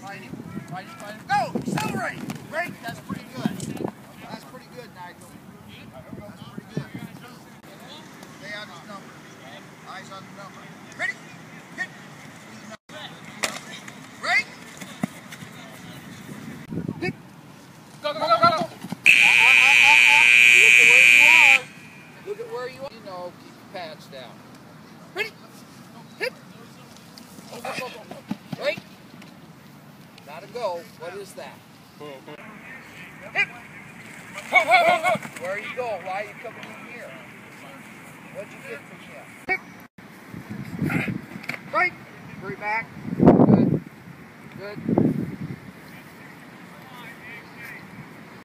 Find him. Go! Accelerate! Break! That's pretty good. That's pretty good, Nigel. That's pretty good. Stay on his number. Eyes on the number. Ready? Hit! Break! Hit! Go, go, go, go, go! Look at where you are. You know, keep your pads down. Ready? Hit! Go, go, go, go. Right? Gotta go. What is that? Hit! Where are you going? Why are you coming in here? What'd you get from him? Hit! Right! Hurry back. Good. Good.